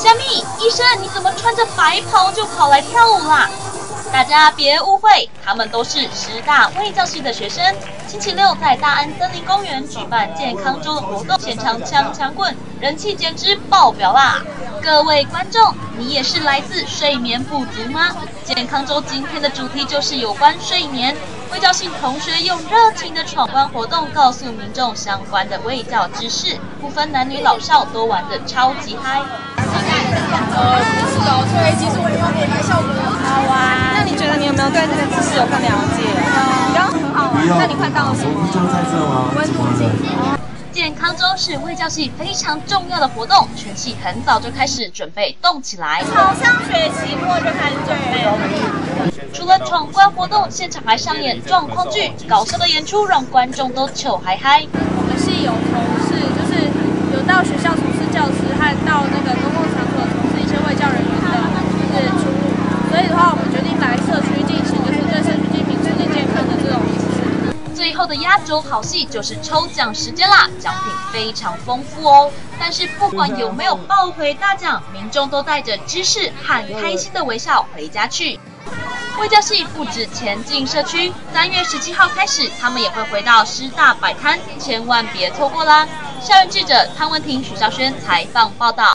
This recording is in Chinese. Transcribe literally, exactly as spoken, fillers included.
虾米，医生，你怎么穿着白袍就跑来跳舞啦？大家别误会，他们都是师大卫教系的学生。星期六在大安森林公园举办健康周的活动，现场抢抢棍，人气简直爆表啦！各位观众，你也是来自睡眠不足吗？健康周今天的主题就是有关睡眠。卫教系同学用热情的闯关活动，告诉民众相关的卫教知识，不分男女老少都玩得超级嗨。 呃，不是哦，所以其实我们有点来效果好玩。那你觉得你有没有对这个知识有更了解？有，刚刚很好玩。那你看到了什么？ 就在这吗？ 温度计。 健康周是卫教系非常重要的活动，全系很早就开始准备动起来。 好像学期末就开始准备了。 除了闯关活动，现场还上演状况剧，搞笑的演出让观众都糗嗨嗨。 我们系有从事，就是有到学校从事教师，和到那个公共场所从事一些卫教人员的，就是出入。所以的话，我们决定来社区进行，就是对社区居民促进健康的这种仪式。 最后的压轴好戏就是抽奖时间啦，奖品非常丰富哦。但是不管有没有抱回大奖，民众都带着知识和开心的微笑回家去。卫教系不止前进社区，三月十七号开始，他们也会回到师大摆摊，千万别错过啦！校园记者汤文婷、许兆轩采访报道。